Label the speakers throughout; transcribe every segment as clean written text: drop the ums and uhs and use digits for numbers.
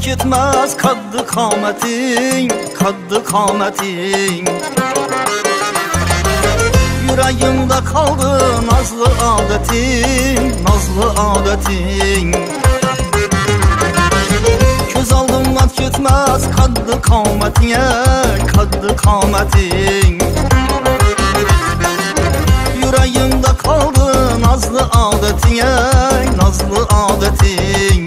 Speaker 1: ketmez kaddı kametin. Yüreğimde kaldı nazlı adetin. Göz aldımdan ketmez kaddı kametin. Yüreğimde kaldı nazlı adetin.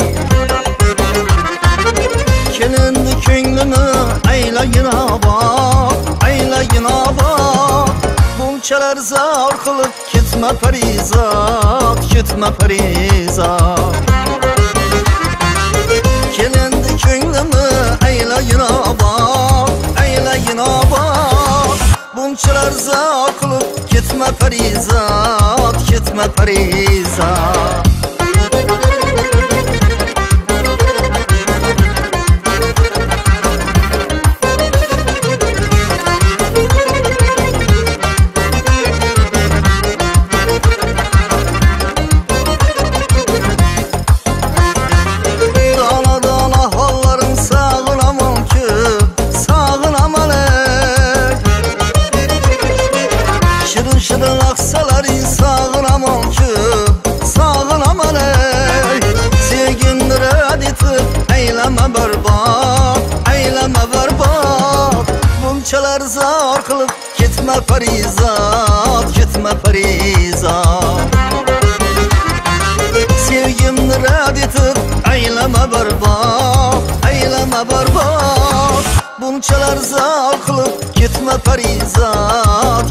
Speaker 1: Kelindi könlümü eyleyin abad. Bunçalar zar kılıp ketme parizat. Kelindi könlümü eyleyin abad. Bunçalar zar kılıp ketme parizat. Şırın aksalar sağınaman ki, sağınaman ey. Sevgimdir editip eyleme berbat. Bunçalar zar kılıp ketme parizat. Sevgimdir editip eyleme berbat. Bunçalar zar kılıp ketme parizat.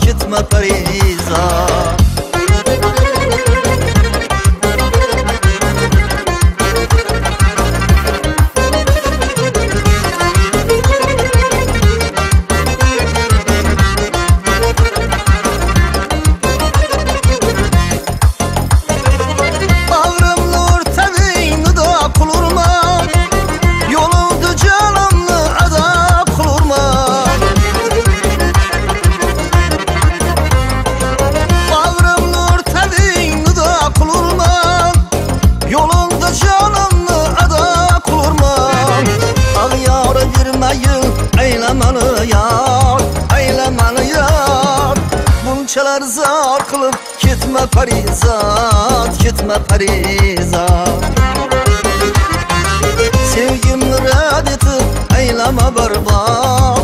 Speaker 1: Eylemeli yar. Bunçalar zar kılıp ketme parizat. Sevgimni red etip eyleme berbat.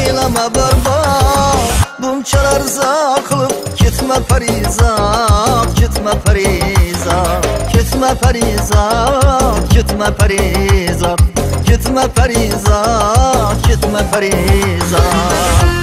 Speaker 1: Bunçalar zar kılıp ketme parizat. Ketme parizat.